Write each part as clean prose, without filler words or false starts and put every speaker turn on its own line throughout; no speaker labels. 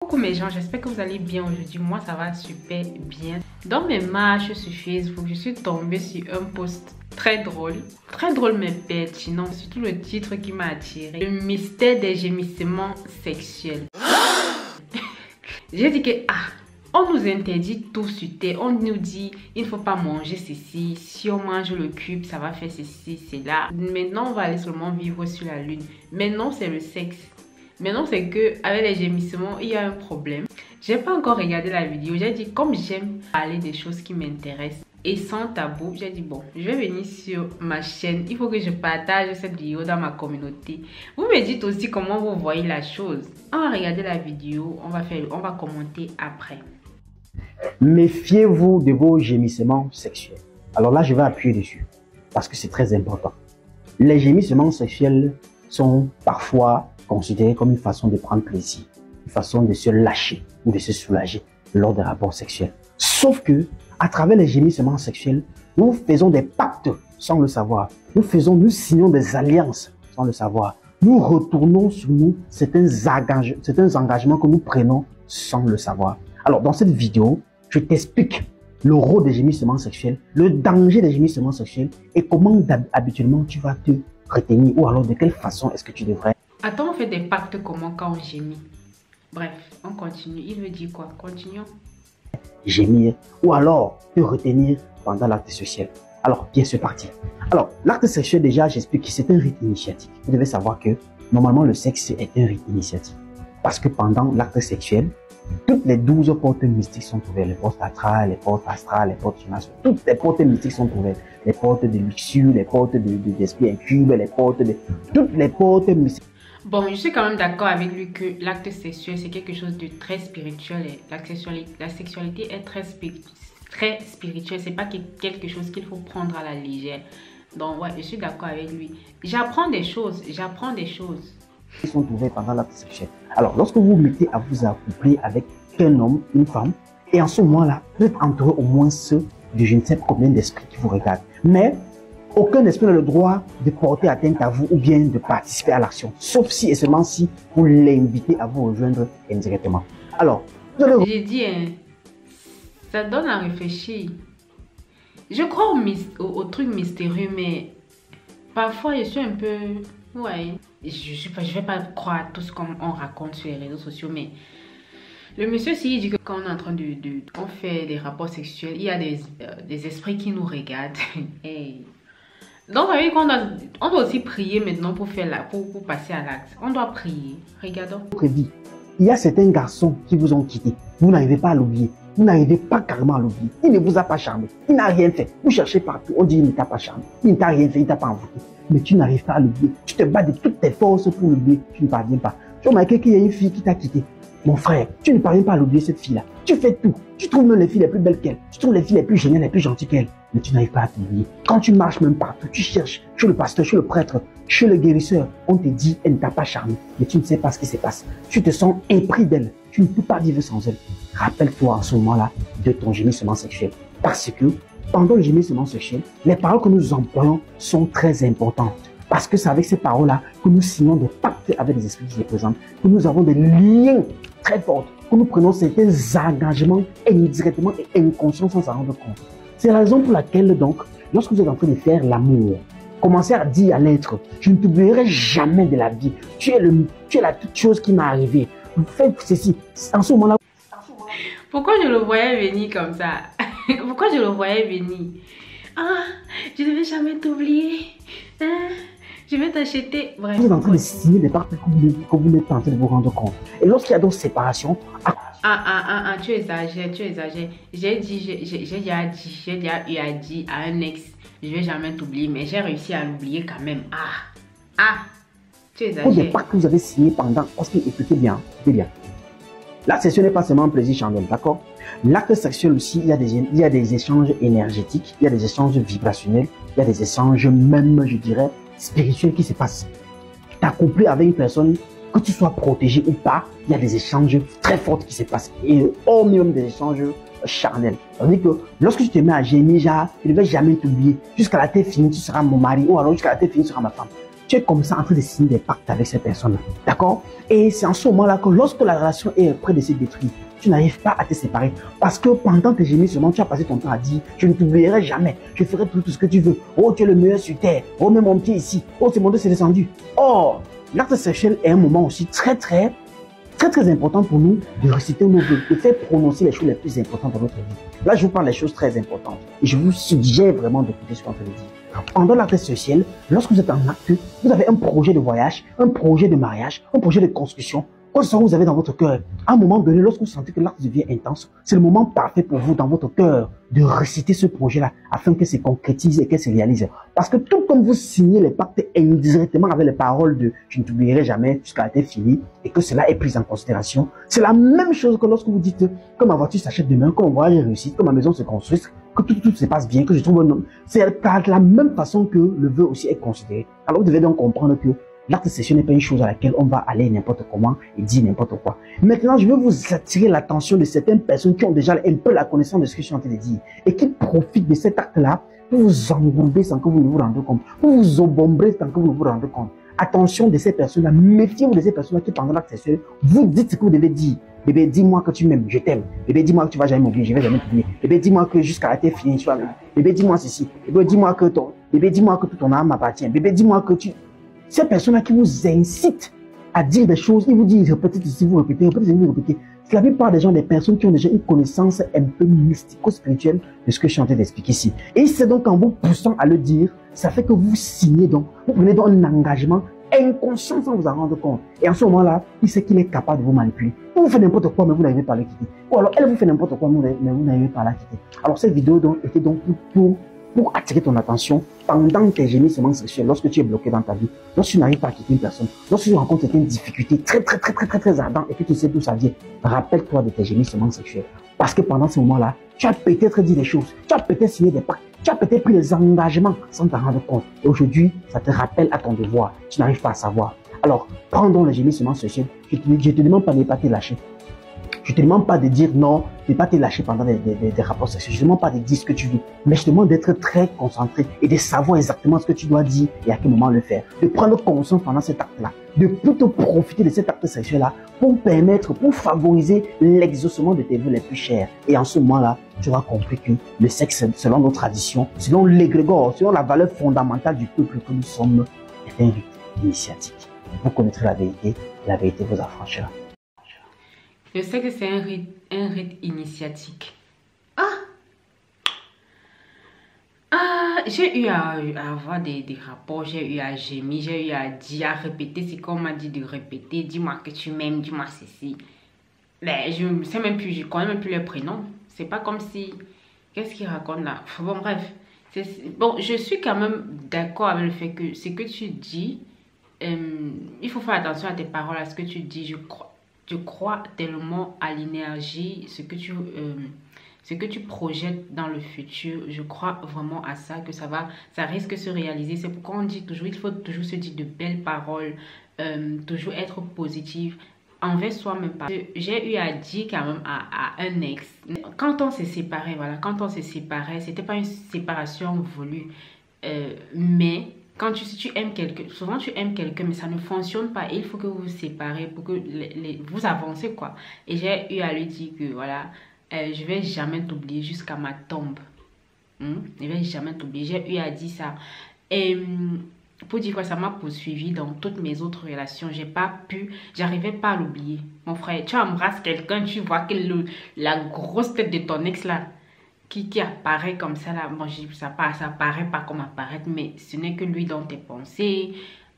Coucou mes gens, j'espère que vous allez bien aujourd'hui. Moi ça va super bien. Dans mes marches sur Facebook, je suis tombée sur un post très drôle mais pertinent. Surtout le titre qui m'a attiré: le mystère des gémissements sexuels. J'ai dit que on nous interdit tout sur terre. On nous dit il ne faut pas manger ceci. Si on mange le cube, ça va faire ceci, cela. Maintenant on va aller seulement vivre sur la lune. Maintenant c'est le sexe. Maintenant, c'est que avec les gémissements, il y a un problème. J'ai pas encore regardé la vidéo. J'ai dit, comme j'aime parler des choses qui m'intéressent et sans tabou, j'ai dit bon, je vais venir sur ma chaîne. Il faut que je partage cette vidéo dans ma communauté. Vous me dites aussi comment vous voyez la chose. On va regarder la vidéo, on va commenter après.
Méfiez-vous de vos gémissements sexuels. Alors là, je vais appuyer dessus parce que c'est très important. Les gémissements sexuels sont parfois considéré comme une façon de prendre plaisir, une façon de se lâcher ou de se soulager lors des rapports sexuels. Sauf que, à travers les gémissements sexuels, nous faisons des pactes sans le savoir. Nous signons des alliances sans le savoir. Nous retournons sur nous certains engagements que nous prenons sans le savoir. Alors, dans cette vidéo, je t'explique le rôle des gémissements sexuels, le danger des gémissements sexuels et comment habituellement tu vas te retenir ou alors de quelle façon est-ce que tu devrais.
Attends, on fait des pactes comment quand on gémit? Bref, on continue. Il veut dire quoi? Continuons.
Gémir ou alors te retenir pendant l'acte sexuel. Alors, bien, c'est parti. Alors, l'acte sexuel, déjà, j'explique que c'est un rite initiatique. Vous devez savoir que normalement, le sexe est un rite initiatique. Parce que pendant l'acte sexuel, toutes les 12 portes mystiques sont ouvertes. Les portes astrales, les portes astrales, les portes humaines. Toutes les portes mystiques sont ouvertes. Les portes de luxure, les portes d'esprit incube, les portes de... Toutes les portes mystiques.
Bon, je suis quand même d'accord avec lui que l'acte sexuel, c'est quelque chose de très spirituel. Et la sexualité est très spirituelle. C'est pas quelque chose qu'il faut prendre à la légère. Donc, ouais, je suis d'accord avec lui. J'apprends des choses.
Ils sont ouverts pendant l'acte sexuel. Alors, lorsque vous vous mettez à vous accoupler avec un homme, une femme, et en ce moment-là, vous êtes entouré au moins ceux de je ne sais combien d'esprits qui vous regardent. Mais aucun esprit n'a le droit de porter atteinte à vous ou bien de participer à l'action, sauf si et seulement si vous l'invitez à vous rejoindre indirectement. Alors, vous allez...
J'ai dit, ça donne à réfléchir. Je crois au truc mystérieux, mais parfois je suis un peu... Ouais, je vais pas croire à tout ce qu'on raconte sur les réseaux sociaux, mais le monsieur, s'il dit que quand on est en train on fait des rapports sexuels, il y a des esprits qui nous regardent. Hey. Donc, on doit aussi prier maintenant pour passer à l'acte. On doit prier. Regardons.
Il y a certains garçons qui vous ont quitté. Vous n'arrivez pas à l'oublier. Vous n'arrivez pas carrément à l'oublier. Il ne vous a pas charmé. Il n'a rien fait. Vous cherchez partout. On dit il ne t'a pas charmé. Il ne t'a rien fait. Il ne t'a pas envoûté. Mais tu n'arrives pas à l'oublier. Tu te bats de toutes tes forces pour l'oublier. Tu ne parviens pas. Tu as remarqué qu'il y a une fille qui t'a quitté. Mon frère, tu ne parviens pas à l'oublier cette fille-là. Tu fais tout. Tu trouves même les filles les plus belles qu'elle. Tu trouves les filles les plus géniales, les plus gentilles qu'elle. Mais tu n'arrives pas à t'oublier. Quand tu marches même partout, tu cherches chez le pasteur, chez le prêtre, chez le guérisseur. On te dit, elle ne t'a pas charmé. Mais tu ne sais pas ce qui se passe. Tu te sens épris d'elle. Tu ne peux pas vivre sans elle. Rappelle-toi en ce moment-là de ton gémissement sexuel. Parce que pendant le gémissement sexuel, les paroles que nous employons sont très importantes. Parce que c'est avec ces paroles-là que nous signons des pactes avec les esprits qui se présentent, que nous avons des liens très forts, que nous prenons certains engagements indirectement et inconscients sans s'en rendre compte. C'est la raison pour laquelle, donc, lorsque vous êtes en train de faire l'amour, commencez à dire à l'être, je ne t'oublierai jamais de la vie. Tu es la toute chose qui m'est arrivée. Faites ceci. En ce moment-là.
Pourquoi je le voyais venir comme ça? Pourquoi je le voyais venir? Ah, je ne vais jamais t'oublier. Je vais t'acheter. Bref.
Vous êtes en train de signer des pactes que vous n'êtes pas en train de vous rendre compte. Et lorsqu'il y a donc séparation...
Tu exagères. J'ai déjà dit à un ex, je vais jamais t'oublier, mais j'ai réussi à l'oublier quand même. Tu exagères.
Des pactes que vous avez signés pendant... Parce que, écoutez bien. La sexuelle n'est pas seulement un plaisir charnel, d'accord? L'acte sexuel aussi, il y a des échanges énergétiques, il y a des échanges vibrationnels, il y a des échanges même, je dirais, spirituels qui se passent. T'accoupler avec une personne, que tu sois protégé ou pas, il y a des échanges très forts qui se passent. Et au minimum des échanges charnels. C'est-à-dire que lorsque tu te mets à gémir, je ne vais jamais t'oublier. Jusqu'à la tête finie, tu seras mon mari, ou alors jusqu'à la tête finie, tu seras ma femme. tu es comme ça en train de signer des pactes avec ces personnes-là. D'accord? Et c'est en ce moment-là que lorsque la relation est près de se détruire, tu n'arrives pas à te séparer. Parce que pendant tes gémissements, tu as passé ton temps à dire, je ne t'oublierai jamais, je ferai tout ce que tu veux. Oh, tu es le meilleur sur terre. Oh, mets mon pied ici. Oh, c'est mon dos, c'est descendu. Or, l'acte sexuel est un moment aussi très important pour nous de réciter nos vœux, de faire prononcer les choses les plus importantes dans notre vie. Là, je vous parle des choses très importantes. Et je vous suggère vraiment d'écouter ce qu'on fait de dire. Pendant l'acte sexuel, lorsque vous êtes en acte, vous avez un projet de voyage, un projet de mariage, un projet de construction. Quoi que ce soit que vous avez dans votre cœur, à un moment donné, lorsque vous sentez que l'acte devient intense, c'est le moment parfait pour vous, dans votre cœur, de réciter ce projet-là, afin que se concrétise et qu'elle se réalise. Parce que tout comme vous signez les pactes indirectement avec les paroles de « je ne t'oublierai jamais jusqu'à la tête finie » et que cela est pris en considération, c'est la même chose que lorsque vous dites que ma voiture s'achète demain, que mon voyage réussit, que ma maison se construise, que tout se passe bien, que je trouve un homme. C'est de la même façon que le vœu aussi est considéré. Alors vous devez donc comprendre que l'acte sexuel n'est pas une chose à laquelle on va aller n'importe comment et dire n'importe quoi. Maintenant, je veux vous attirer l'attention de certaines personnes qui ont déjà un peu la connaissance de ce que je suis en train de dire et qui profitent de cet acte-là pour vous engrouper sans que vous ne vous rendiez compte, pour vous obombrer sans que vous ne vous rendiez compte. Attention de ces personnes-là, méfiez-vous de ces personnes-là qui, pendant l'acte sexuel, vous dites ce que vous devez dire. Bébé, dis-moi que tu m'aimes, je t'aime. Bébé, dis-moi que tu vas jamais m'oublier, je vais jamais t'oublier. Bébé, dis-moi que jusqu'à la tête finie, tu vas m'aimer. Bébé, dis-moi ceci. Bébé, dis-moi que toute ton âme m'appartient. Bébé, dis-moi que tu... Ces personnes-là qui vous incitent à dire des choses, ils vous disent répétez ici, vous répétez, vous répétez. C'est la plupart des gens, des personnes qui ont déjà une connaissance un peu mystico-spirituelle de ce que je suis en train d'expliquer ici. Et c'est donc en vous poussant à le dire, ça fait que vous signez donc, vous prenez donc un engagement inconscient sans vous en rendre compte. Et en ce moment-là, il sait qu'il est capable de vous manipuler. Il vous fait n'importe quoi, mais vous n'arrivez pas à le quitter. Ou alors elle vous fait n'importe quoi, mais vous n'arrivez pas à la quitter. Alors cette vidéo donc, était donc pour attirer ton attention pendant tes gémissements sexuels, lorsque tu es bloqué dans ta vie, lorsque tu n'arrives pas à quitter une personne, lorsque tu rencontres certaines difficultés très ardentes et que tu sais d'où ça vient, rappelle-toi de tes gémissements sexuels. Parce que pendant ce moment-là, tu as peut-être dit des choses, tu as peut-être signé des pactes, tu as peut-être pris des engagements sans t'en rendre compte. Et aujourd'hui, ça te rappelle à ton devoir, tu n'arrives pas à savoir. Alors, prends donc le gémissement sexuel, je te demande pas de ne pas te lâcher. Je ne te demande pas de dire non, de ne pas te lâcher pendant des rapports sexuels. Je ne te demande pas de dire ce que tu veux. Mais je te demande d'être très concentré et de savoir exactement ce que tu dois dire et à quel moment le faire. De prendre conscience pendant cet acte-là. De plutôt profiter de cet acte sexuel-là pour favoriser l'exaucement de tes vœux les plus chers. Et en ce moment-là, tu auras compris que le sexe, selon nos traditions, selon l'égrégore, selon la valeur fondamentale du peuple que nous sommes, est un rite initiatique. Vous connaîtrez la vérité vous affranchira.
Je sais que c'est un rite initiatique. J'ai eu à avoir des rapports, j'ai eu à gémir, j'ai eu à dire, à répéter ce qu'on m'a dit de répéter. Dis-moi que tu m'aimes, dis-moi ceci. Mais je ne sais même plus, je connais même plus les prénoms. C'est pas comme si... Qu'est-ce qu'il raconte là? Bon, bref. Bon, je suis quand même d'accord avec le fait que ce que tu dis, il faut faire attention à tes paroles, à ce que tu dis. Je crois tellement à l'énergie, ce que tu projettes dans le futur. Je crois vraiment à ça, que ça risque de se réaliser. C'est pourquoi on dit toujours, il faut toujours se dire de belles paroles, toujours être positif envers soi-même. J'ai eu à dire quand même à un ex, quand on s'est séparés, voilà, c'était pas une séparation voulue, mais si tu aimes quelqu'un, souvent tu aimes quelqu'un, mais ça ne fonctionne pas et il faut que vous vous séparez pour que vous avancez, quoi. Et j'ai eu à lui dire que voilà, je vais jamais t'oublier jusqu'à ma tombe. Je vais jamais t'oublier. J'ai eu à dire ça. Et pour dire quoi, ça m'a poursuivi dans toutes mes autres relations. J'arrivais pas à l'oublier. Mon frère, tu embrasses quelqu'un, tu vois que la grosse tête de ton ex là, qui apparaît comme ça là, bon, ça apparaît pas comme apparaître, mais ce n'est que lui dans tes pensées.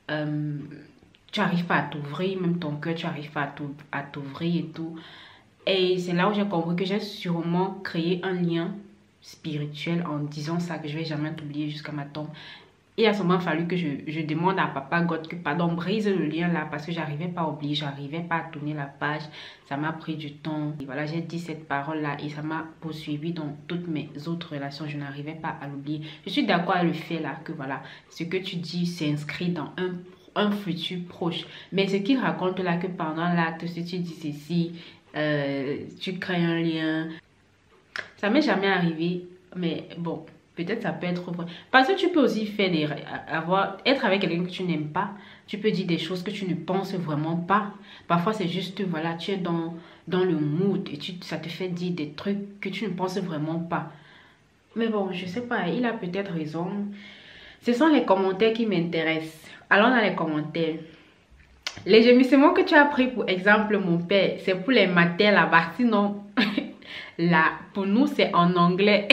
Tu n'arrives pas à t'ouvrir, même ton cœur, tu n'arrives pas à t'ouvrir et tout. Et c'est là où j'ai compris que j'ai sûrement créé un lien spirituel en disant ça, que je vais jamais t'oublier jusqu'à ma tombe. Et à ce moment, il a fallu que je demande à Papa God que pardon, brise le lien là, parce que j'arrivais pas à oublier, j'arrivais pas à tourner la page. Ça m'a pris du temps. Et voilà, j'ai dit cette parole là et ça m'a poursuivi dans toutes mes autres relations. Je n'arrivais pas à l'oublier. Je suis d'accord avec le fait là que voilà, ce que tu dis s'inscrit dans un futur proche. Mais ce qu'il raconte là, que pendant l'acte, si tu dis ceci, tu crées un lien. Ça m'est jamais arrivé, mais bon. peut-être ça peut être vrai. Parce que tu peux aussi faire être avec quelqu'un que tu n'aimes pas. Tu peux dire des choses que tu ne penses vraiment pas. Parfois, c'est juste, voilà, tu es dans le mood et ça te fait dire des trucs que tu ne penses vraiment pas. Mais bon, je sais pas, il a peut-être raison. Ce sont les commentaires qui m'intéressent. Allons dans les commentaires. Les gémissements que tu as pris pour exemple, mon père, c'est pour les matins là-bas. Sinon, là, pour nous, c'est en anglais.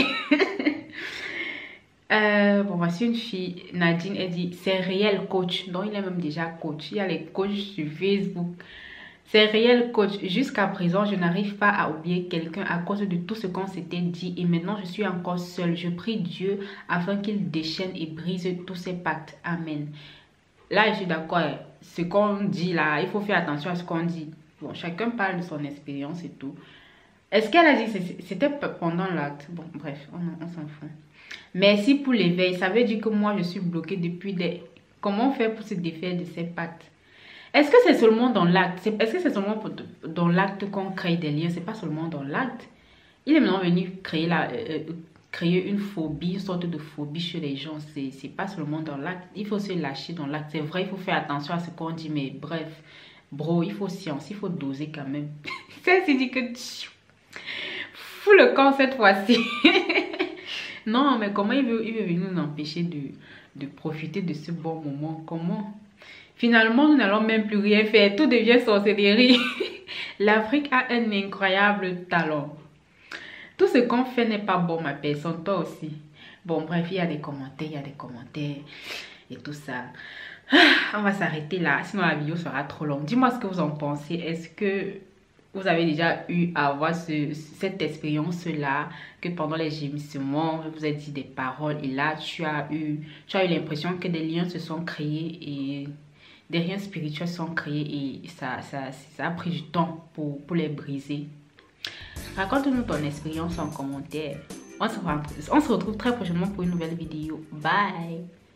Bon, voici une fille, Nadine, elle dit, c'est réel coach. Donc, il est même déjà coach. Il y a les coachs sur Facebook. C'est réel coach. Jusqu'à présent, je n'arrive pas à oublier quelqu'un à cause de tout ce qu'on s'était dit. Et maintenant, je suis encore seule. Je prie Dieu afin qu'il déchaîne et brise tous ses pactes. Amen. Là, je suis d'accord. Ce qu'on dit là, il faut faire attention à ce qu'on dit. Bon, chacun parle de son expérience et tout. Est-ce qu'elle a dit c'était pendant l'acte? Bon, bref, on s'en fout. Merci pour l'éveil. Ça veut dire que moi, je suis bloquée depuis des... Comment faire pour se défaire de ces pactes? Est-ce que c'est seulement dans l'acte? Est-ce que c'est seulement dans l'acte qu'on crée des liens? C'est pas seulement dans l'acte. Il est maintenant venu créer une phobie, une sorte de phobie chez les gens. C'est pas seulement dans l'acte. Il faut se lâcher dans l'acte. C'est vrai, il faut faire attention à ce qu'on dit. Mais bref, bro, il faut science. Il faut doser quand même. C'est dit que... Fous le camp cette fois-ci. Non, mais comment il veut venir nous empêcher de profiter de ce bon moment? Comment? Finalement, nous n'allons même plus rien faire. Tout devient sorcellerie. L'Afrique a un incroyable talent. Tout ce qu'on fait n'est pas bon, ma personne. Toi aussi. Bon, bref, il y a des commentaires, et tout ça. On va s'arrêter là. Sinon, la vidéo sera trop longue. Dis-moi ce que vous en pensez. Est-ce que vous avez déjà eu à avoir cette expérience-là, que pendant les gémissements, vous avez dit des paroles et là, tu as eu l'impression que des liens se sont créés et des liens spirituels sont créés et ça a pris du temps pour les briser. Raconte-nous ton expérience en commentaire. On se retrouve très prochainement pour une nouvelle vidéo. Bye!